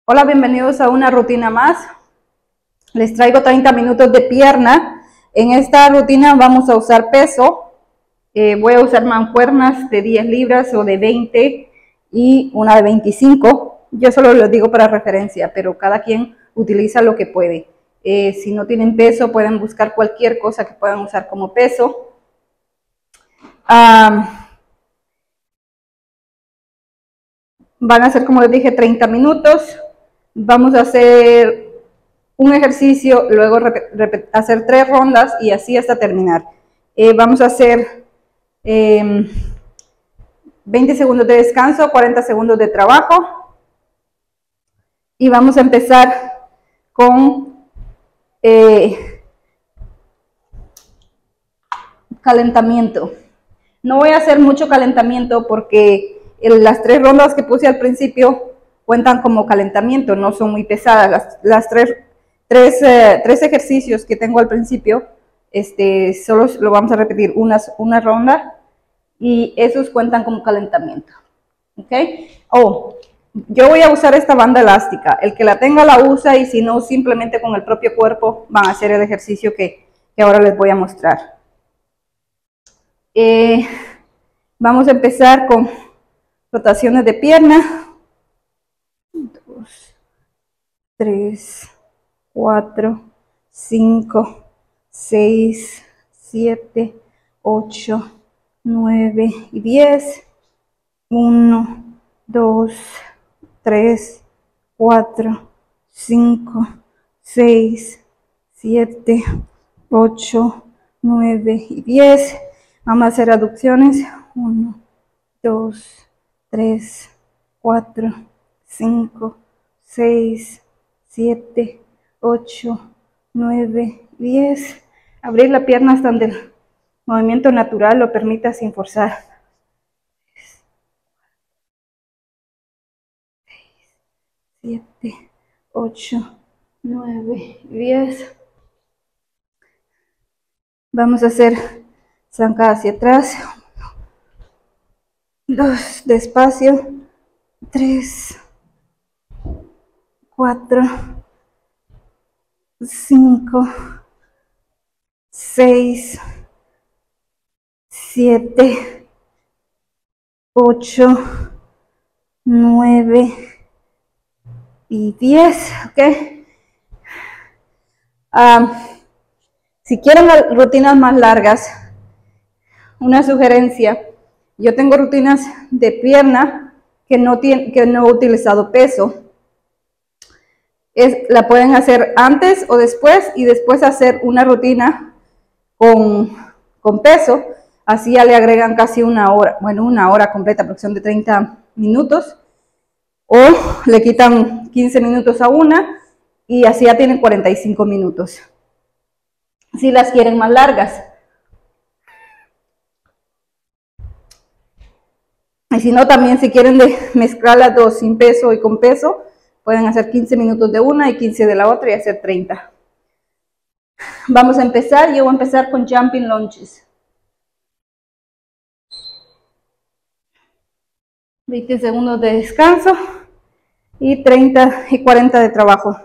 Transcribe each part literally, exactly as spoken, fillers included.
Hola, bienvenidos a una rutina más. Les traigo treinta minutos de pierna. En esta rutina vamos a usar peso. Eh, voy a usar mancuernas de diez libras o de veinte y una de veinticinco. Yo solo lo digo para referencia, pero cada quien utiliza lo que puede. Eh, si no tienen peso, pueden buscar cualquier cosa que puedan usar como peso. Um, van a ser, como les dije, treinta minutos. Vamos a hacer un ejercicio, luego hacer tres rondas y así hasta terminar. Eh, vamos a hacer eh, veinte segundos de descanso, cuarenta segundos de trabajo. Y vamos a empezar con eh, calentamiento. No voy a hacer mucho calentamiento porque las tres rondas que puse al principio cuentan como calentamiento, no son muy pesadas. Las, las tres, tres, eh, tres ejercicios que tengo al principio, este, solo lo vamos a repetir una, una ronda y esos cuentan como calentamiento. ¿Ok? Oh, yo voy a usar esta banda elástica. El que la tenga la usa y si no, simplemente con el propio cuerpo van a hacer el ejercicio que, que ahora les voy a mostrar. Eh, vamos a empezar con rotaciones de pierna. dos, tres, cuatro, cinco, seis, siete, ocho, nueve y diez. uno, dos, tres, cuatro, cinco, seis, siete, ocho, nueve y diez. Vamos a hacer aducciones. uno, dos, tres, cuatro, cinco, seis, siete, ocho, nueve, diez. Abrir la pierna hasta donde el movimiento natural lo permita sin forzar. siete, ocho, nueve, diez. Vamos a hacer zancada hacia atrás. dos, despacio. tres, cuatro, cinco, seis, siete, ocho, nueve y diez. Ok. Um, si quieren rutinas más largas, una sugerencia, yo tengo rutinas de pierna que no, tiene, que no he utilizado peso. Es, la pueden hacer antes o después y después hacer una rutina con, con peso. Así ya le agregan casi una hora, bueno, una hora completa, porque son de treinta minutos. O le quitan quince minutos a una y así ya tienen cuarenta y cinco minutos. Si las quieren más largas. Y si no, también si quieren de mezclar las dos sin peso y con peso, pueden hacer quince minutos de una y quince de la otra y hacer treinta. Vamos a empezar. Yo voy a empezar con jumping lunges. veinte segundos de descanso y treinta y cuarenta de trabajo.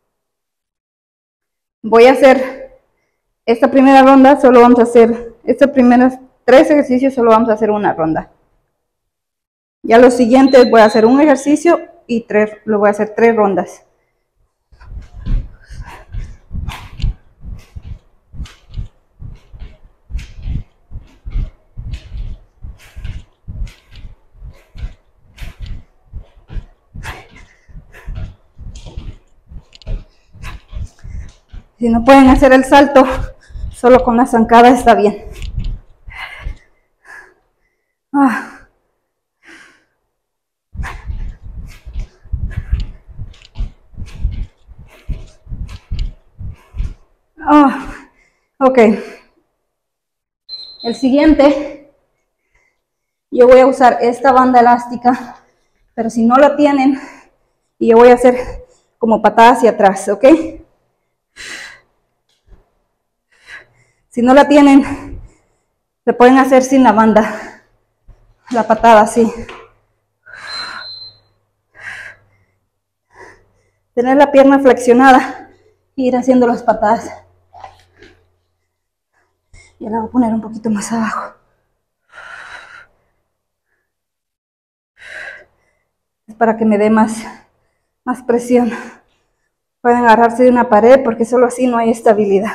Voy a hacer esta primera ronda, solo vamos a hacer, estos primeros tres ejercicios solo vamos a hacer una ronda. Ya los siguientes voy a hacer un ejercicio y tres, lo voy a hacer tres rondas. Si no pueden hacer el salto, solo con la zancada está bien. Ah. Oh, ok. El siguiente, yo voy a usar esta banda elástica, pero si no la tienen, y yo voy a hacer como patada hacia atrás, ¿ok? Si no la tienen, se pueden hacer sin la banda, la patada así. tener la pierna flexionada e ir haciendo las patadas. Y la voy a poner un poquito más abajo. Es para que me dé más, más presión. Pueden agarrarse de una pared porque solo así no hay estabilidad.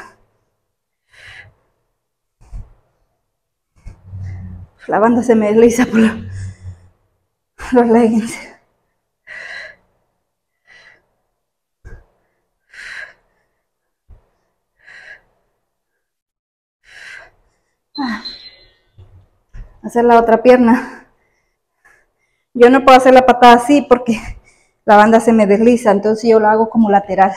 La banda se me desliza por los leggings. Hacer la otra pierna. Yo no puedo hacer la patada así porque la banda se me desliza, entonces yo lo hago como lateral.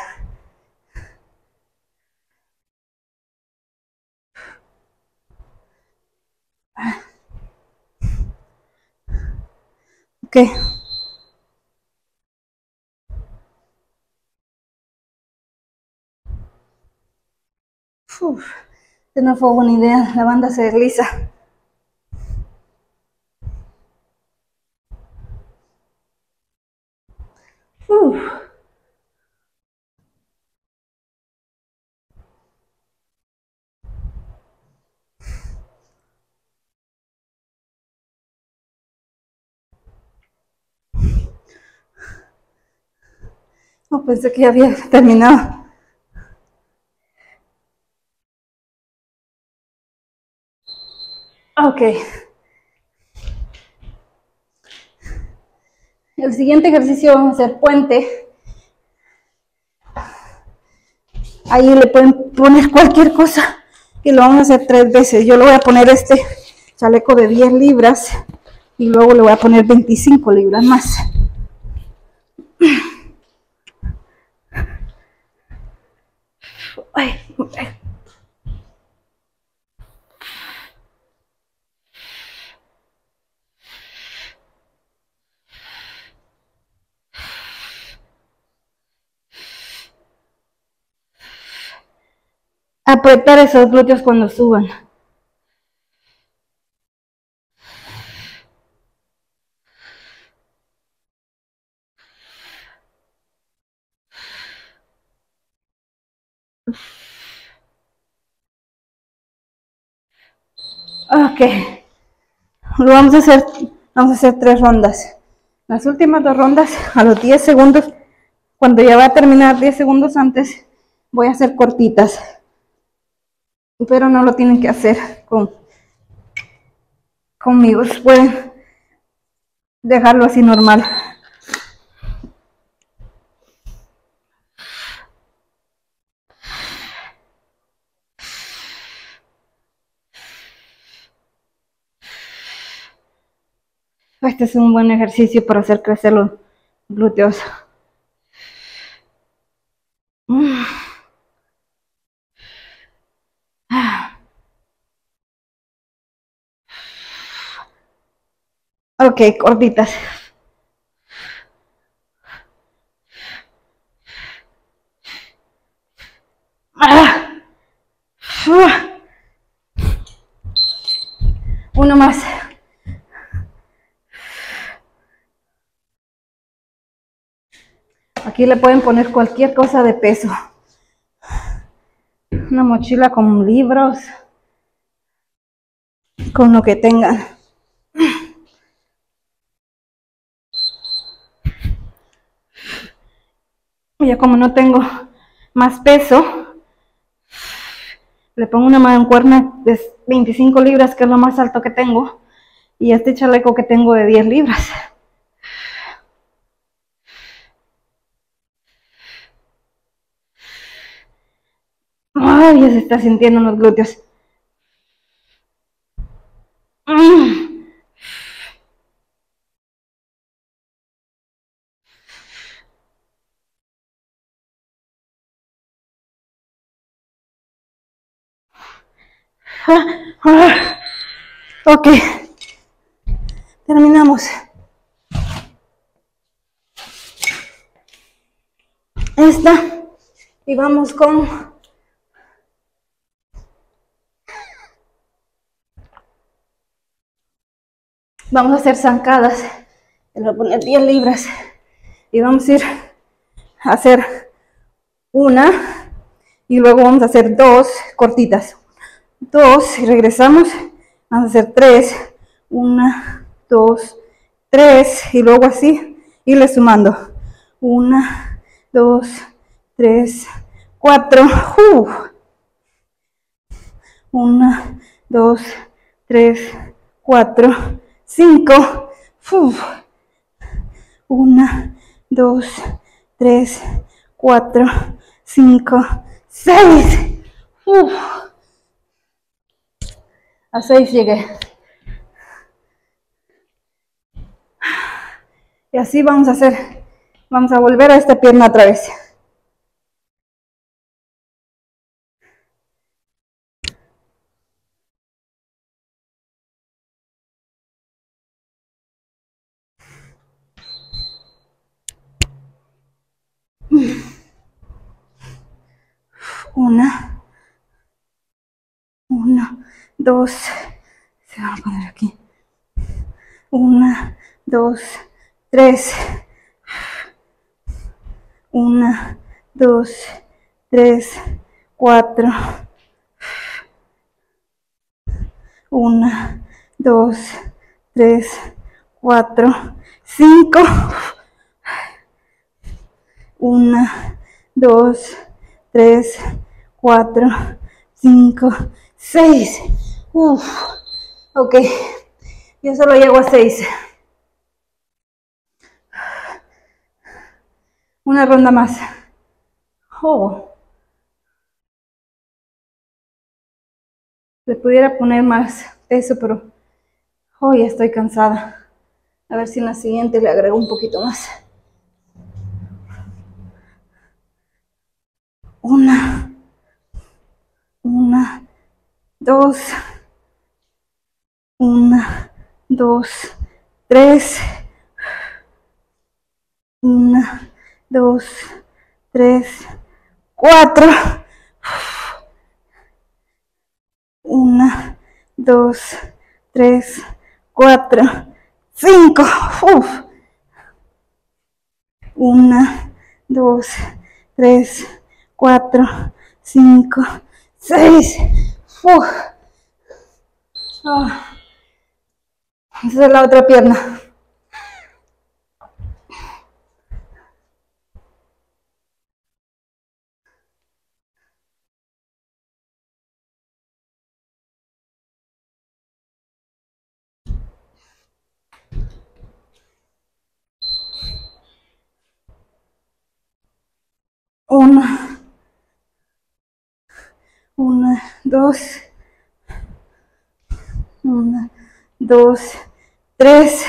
Ok. Uf, esta no fue buena idea, la banda se desliza. Uf. No, pensé que ya había terminado. Ok. El siguiente ejercicio vamos a hacer puente. Ahí le pueden poner cualquier cosa y lo vamos a hacer tres veces. Yo le voy a poner este chaleco de diez libras y luego le voy a poner veinticinco libras más. Ay, ay. Apretar esos glúteos cuando suban. Ok. Lo vamos a hacer, vamos a hacer tres rondas. Las últimas dos rondas, a los diez segundos, cuando ya va a terminar diez segundos antes, voy a hacer cortitas. Pero no lo tienen que hacer con, conmigo, pueden dejarlo así normal. Este es un buen ejercicio para hacer crecer los glúteos. Ok, cortitas. Uno más. Aquí le pueden poner cualquier cosa de peso. Una mochila con libros, con lo que tengan. Ya como no tengo más peso, le pongo una mancuerna de veinticinco libras, que es lo más alto que tengo, y este chaleco que tengo de diez libras. Ay, ya se está sintiendo en los glúteos. Mm. Ah, ah. Ok, terminamos. Esta, y vamos con vamos a hacer zancadas. Le voy a poner diez libras y vamos a ir hacer una y luego vamos a hacer dos cortitas. Dos y regresamos. Vamos a hacer tres. Una, dos, tres y luego así irle sumando. Una, dos, tres, cuatro. Uh. Una, dos, tres, cuatro, cinco. Uh. Una, dos, tres, cuatro, cinco, seis. Uh. A seis llegué. Y así vamos a hacer. Vamos a volver a esta pierna otra vez. Una. Uno, dos. Se van a poner aquí. Una, dos, tres. Una, dos, tres, cuatro. Una, dos, tres, cuatro, cinco. Una, dos, tres, cuatro, cinco, seis. Uf. Ok. Yo solo llego a seis. Una ronda más. Oh. Le pudiera poner más peso, pero hoy oh, estoy cansada. A ver si en la siguiente le agrego un poquito más. Una. Una. Dos. Una. Dos. Tres. Una. Dos. Tres. Cuatro. Una, dos, tres, cuatro, cinco. Uf. Una, dos, tres, cuatro, cinco, seis. Uf. Oh. Esa es la otra pierna. Una, una, dos, una, dos, tres,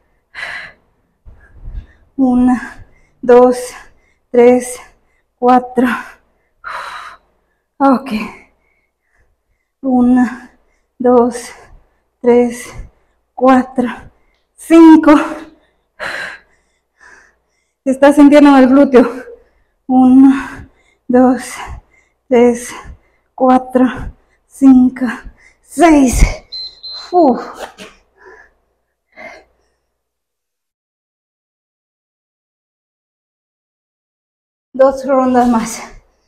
una, dos, tres, cuatro. Ok. Una, dos, tres, cuatro, cinco. Se está sintiendo en el glúteo. Uno, dos, tres, cuatro, cinco, seis. Uf. Dos rondas más.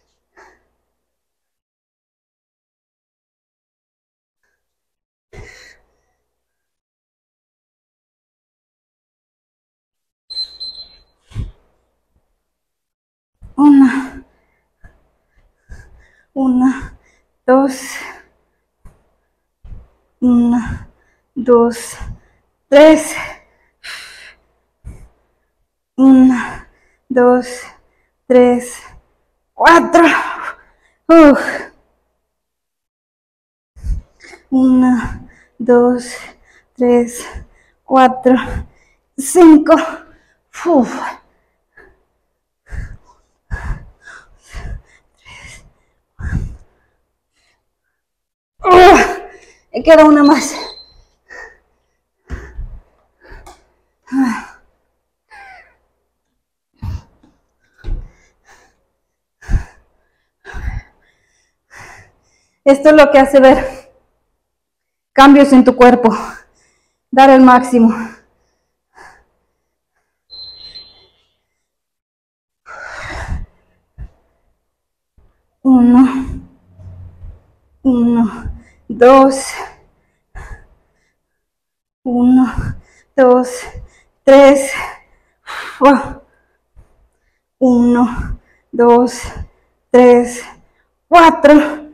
Una, una, dos, una, dos, tres, una, dos, tres, cuatro. Uf. Una, dos, tres, cuatro, cinco. Uf. Uh, me queda una más. Esto es lo que hace ver cambios en tu cuerpo. Dar el máximo. Uno, uno, dos, uno, dos, tres, uno, dos, tres, cuatro,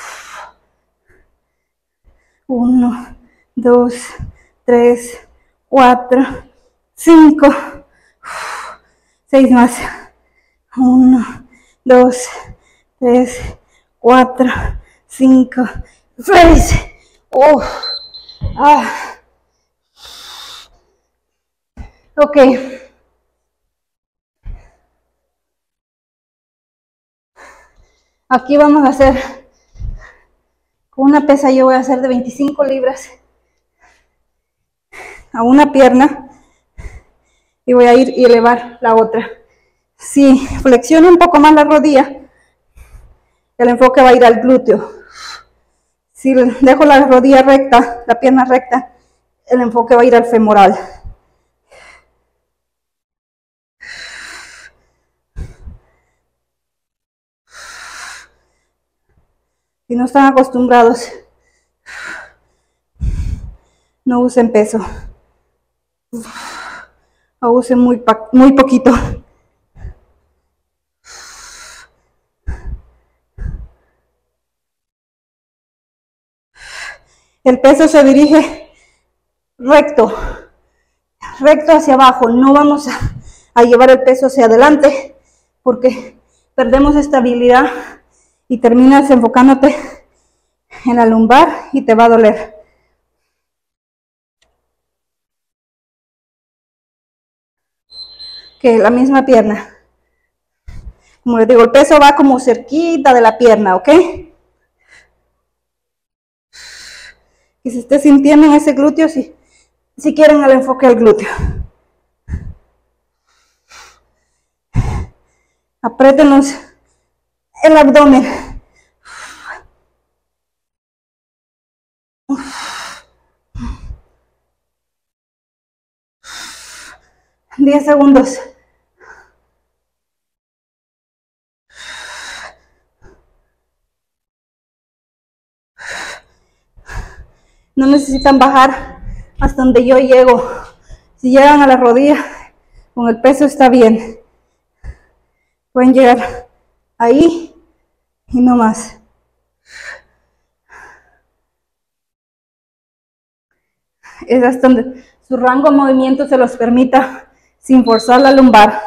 uno, dos, tres, cuatro, cinco, seis más, uno, dos, tres, cuatro, cinco, seis, oh, ah, ok, aquí vamos a hacer, con una pesa yo voy a hacer de veinticinco libras a una pierna y voy a ir y elevar la otra. Si flexiono un poco más la rodilla, el enfoque va a ir al glúteo. Si dejo la rodilla recta, la pierna recta, el enfoque va a ir al femoral. Si no están acostumbrados, no usen peso. O usen muy, muy poquito. El peso se dirige recto, recto hacia abajo. No vamos a, a llevar el peso hacia adelante porque perdemos estabilidad y terminas enfocándote en la lumbar y te va a doler. Que la misma pierna. Como les digo, el peso va como cerquita de la pierna, ¿ok? Y se esté sintiendo en ese glúteo si, si quieren el enfoque al glúteo. Apriétenos el abdomen. diez segundos. No necesitan bajar hasta donde yo llego. Si llegan a la rodilla, con el peso está bien. Pueden llegar ahí y no más. Es hasta donde su rango de movimiento se los permita sin forzar la lumbar.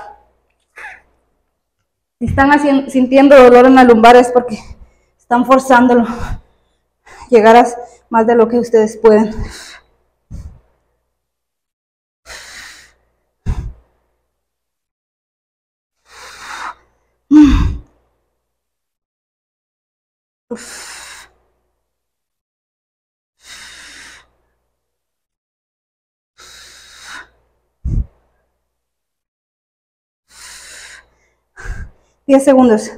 Si están haciendo, sintiendo dolor en la lumbar es porque están forzándolo. Llegar a más de lo que ustedes pueden. diez segundos.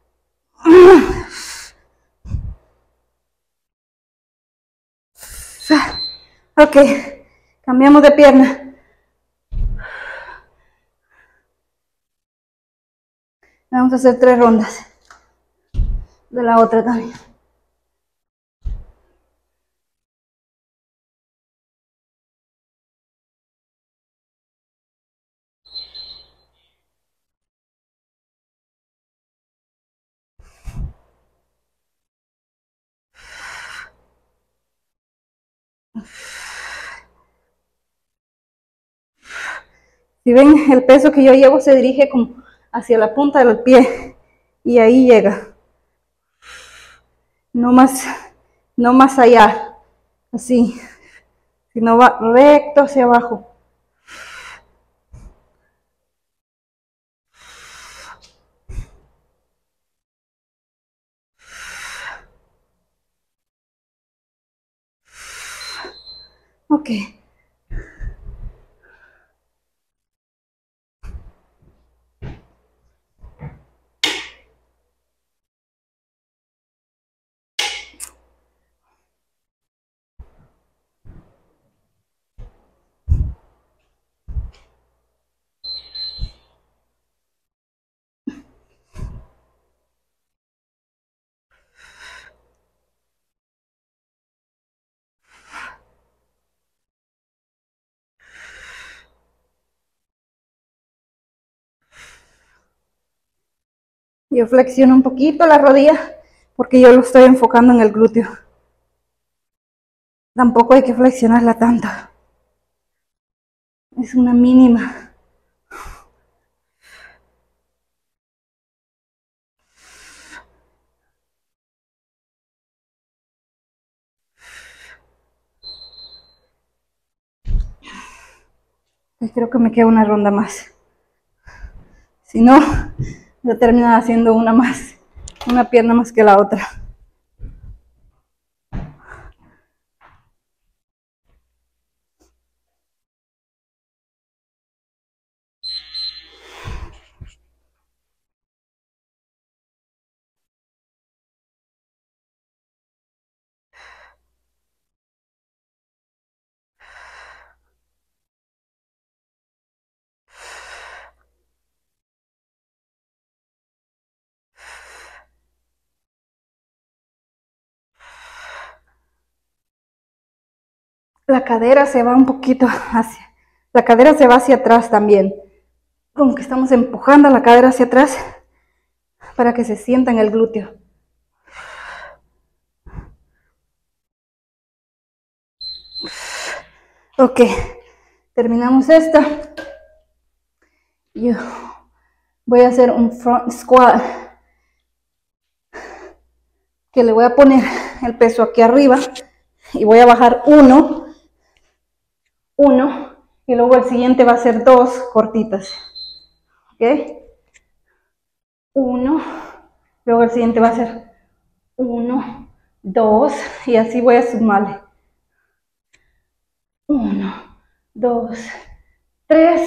Ok, cambiamos de pierna. Vamos a hacer tres rondas de la otra también. Si ven, el peso que yo llevo se dirige como hacia la punta del pie y ahí llega. No más, no más allá, así, sino va recto hacia abajo. Ok. Yo flexiono un poquito la rodilla porque yo lo estoy enfocando en el glúteo. Tampoco hay que flexionarla tanto. Es una mínima. Y creo que me queda una ronda más. Si no, voy a terminar haciendo una más, una pierna más que la otra. La cadera se va un poquito hacia, la cadera se va hacia atrás también. Como que estamos empujando la cadera hacia atrás para que se sienta en el glúteo. Ok, terminamos esta. Yo voy a hacer un front squat que le voy a poner el peso aquí arriba y voy a bajar uno, uno, y luego el siguiente va a ser dos cortitas. Ok, uno, luego el siguiente va a ser uno, dos, y así voy a sumarle. Uno, dos, tres.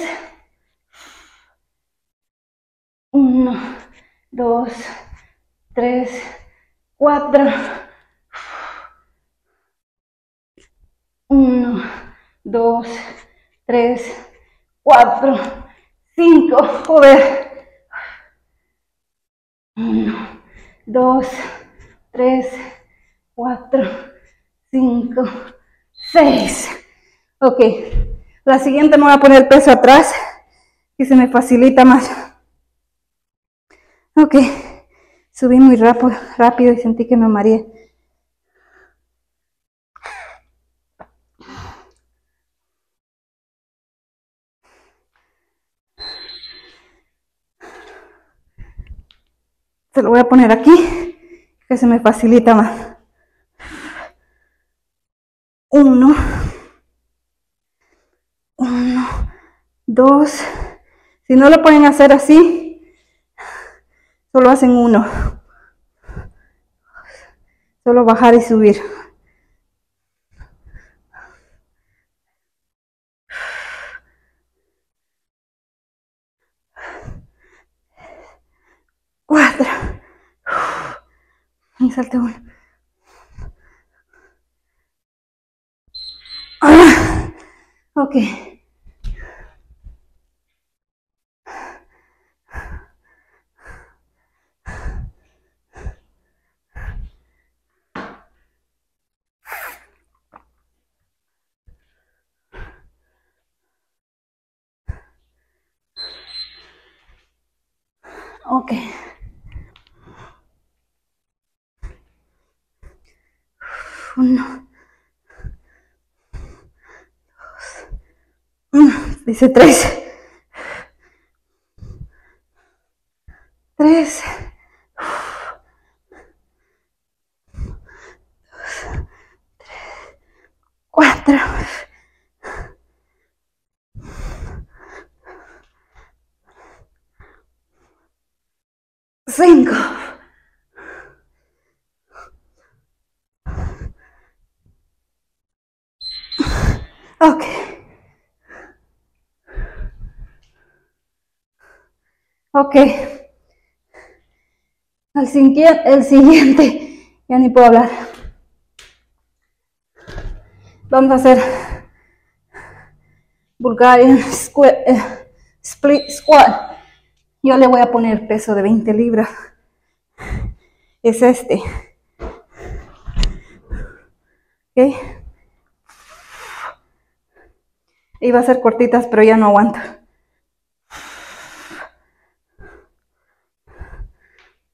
Uno, dos, tres, cuatro. Uno, dos, tres, cuatro, cinco. Joder. Uno, dos, tres, cuatro, cinco, seis. Ok. La siguiente me voy a poner el peso atrás y se me facilita más. Ok. Subí muy rápido, rápido y sentí que me mareé. Se lo voy a poner aquí, que se me facilita más. Uno, uno, dos. Si no lo pueden hacer así, solo hacen uno. Solo bajar y subir. Cuatro. Y salte uno. Ah, ok. Ok. Uno. Dos. Dice tres. Tres. Cuatro. Cinco. Ok. Ok. El siguiente, el siguiente, ya ni puedo hablar. Vamos a hacer Bulgarian squat, eh, split squat. Yo le voy a poner peso de veinte libras. Es este. Ok. Iba a ser cortitas, pero ya no aguanto.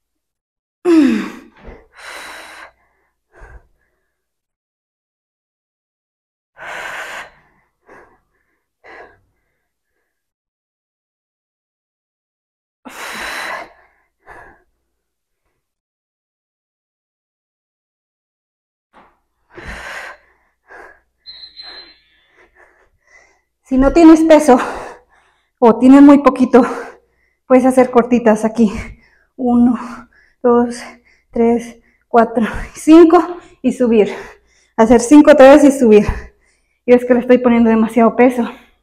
Si no tienes peso o tienes muy poquito, puedes hacer cortitas aquí. Uno, dos, tres, cuatro, cinco y subir. Hacer cinco otra vez y subir. Yo es que le estoy poniendo demasiado peso.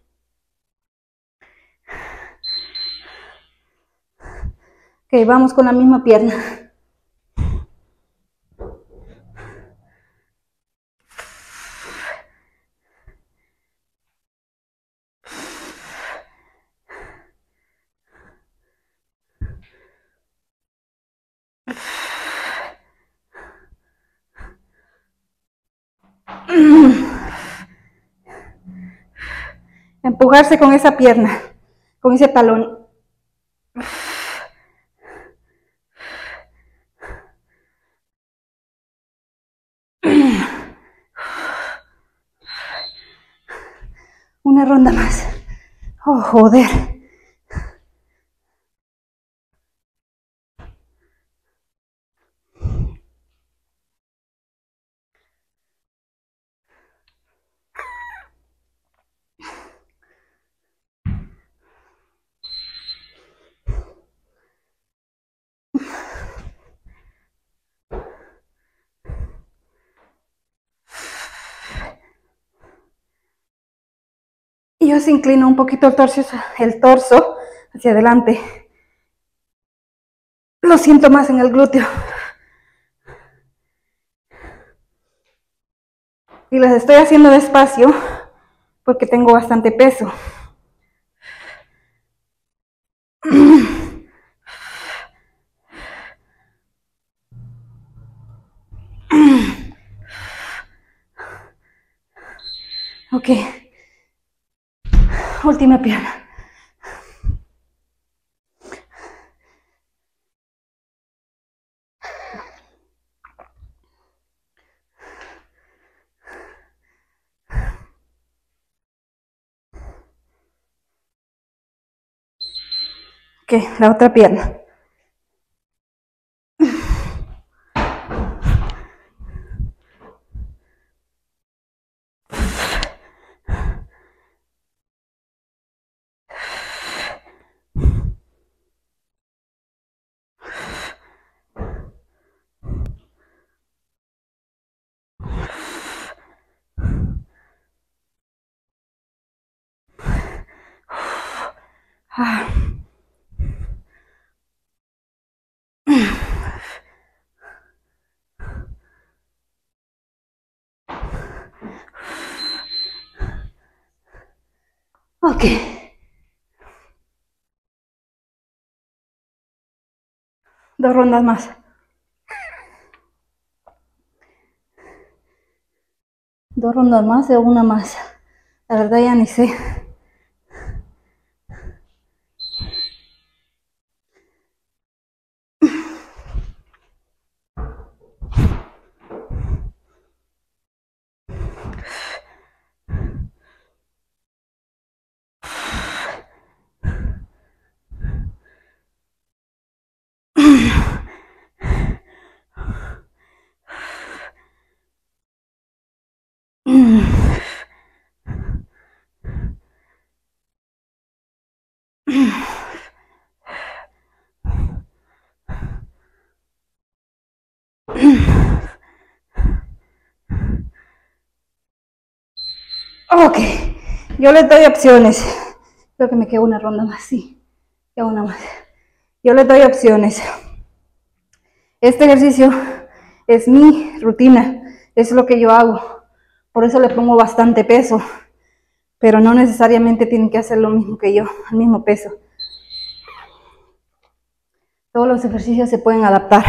Ok, vamos con la misma pierna. Empujarse con esa pierna, con ese talón. Una ronda más. Oh, joder. Y yo se inclino un poquito el torso, el torso hacia adelante. Lo siento más en el glúteo. Y las estoy haciendo despacio porque tengo bastante peso. Ok. Última pierna. Ok, la otra pierna. Ah. Ok. Dos rondas más. Dos rondas más o una más. La verdad ya ni sé. Ok, yo les doy opciones. Creo que me queda una ronda más, sí. Queda una más. Yo les doy opciones. Este ejercicio es mi rutina, es lo que yo hago. Por eso le pongo bastante peso. Pero no necesariamente tienen que hacer lo mismo que yo, el mismo peso. Todos los ejercicios se pueden adaptar.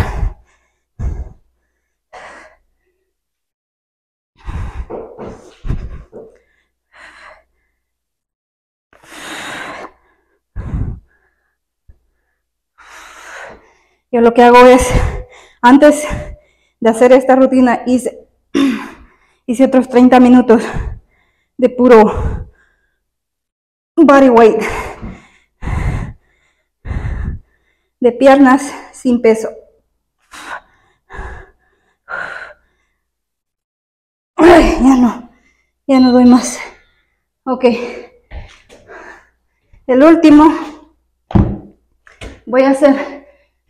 Yo lo que hago es, antes de hacer esta rutina, hice, hice otros treinta minutos de puro body weight, de piernas sin peso. Ay, ya no, ya no doy más. Ok, El último, voy a hacer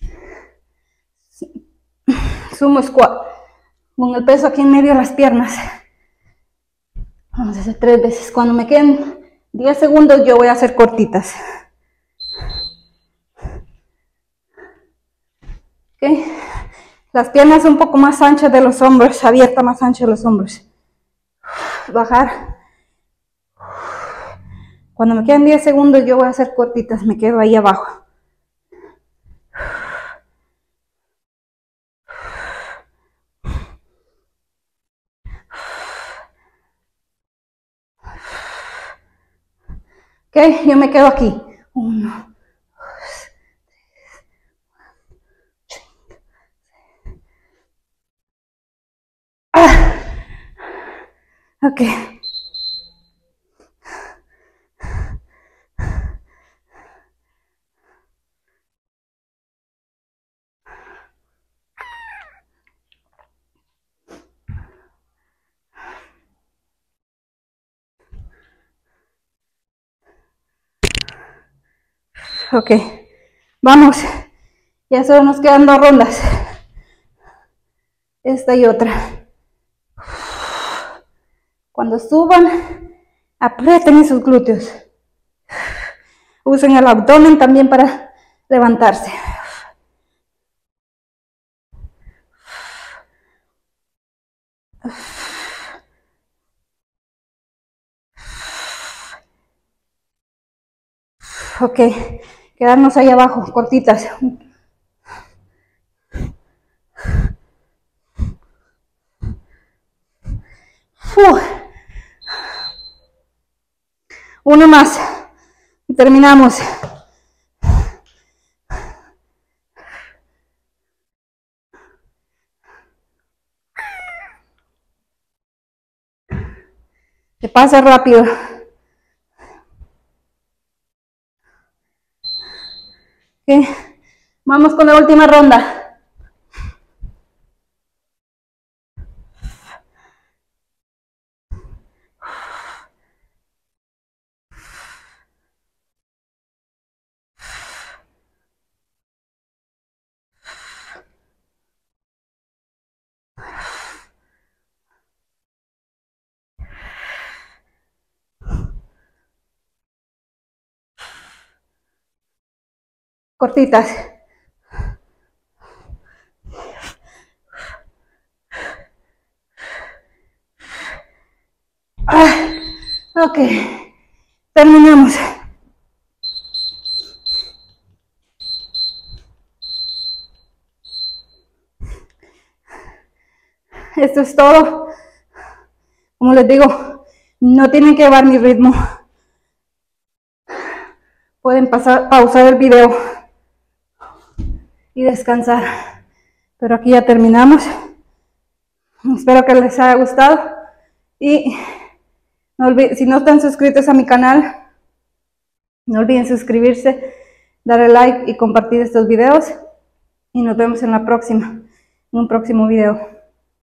sumo squat con el peso aquí en medio de las piernas. Vamos a hacer tres veces. Cuando me queden diez segundos, yo voy a hacer cortitas. ¿Okay? Las piernas un poco más anchas de los hombros, abierta más ancha de los hombros. Bajar. Cuando me queden diez segundos, yo voy a hacer cortitas, me quedo ahí abajo. Ok, yo me quedo aquí. Uno, dos, tres, cinco, seis. Ah. Ok. Ok, vamos. Ya solo nos quedan dos rondas. Esta y otra. Cuando suban, aprieten esos glúteos. Usen el abdomen también para levantarse. Ok, quedarnos ahí abajo, cortitas. Uf. Uno más y terminamos. Se pasa rápido. Okay. Vamos con la última ronda. Cortitas. Ah, ok, terminamos. Esto es todo. Como les digo, no tienen que llevar mi ritmo. Pueden pasar, pausar el video y descansar. Pero aquí ya terminamos. Espero que les haya gustado. Y no olviden, si no están suscritos a mi canal, no olviden suscribirse, darle like y compartir estos videos. Y nos vemos en la próxima, en un próximo video.